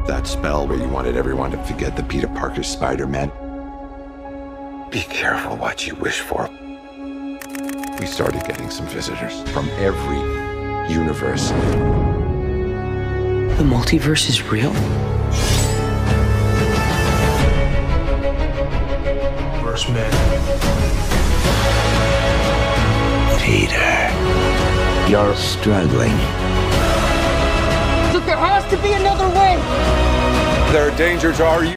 that spell where you wanted everyone to forget the Peter Parker Spider-Man. Be careful what you wish for. We started getting some visitors from every universe. The multiverse is real? First man. Peter, you're struggling. Look, there has to be another way! They're a danger to our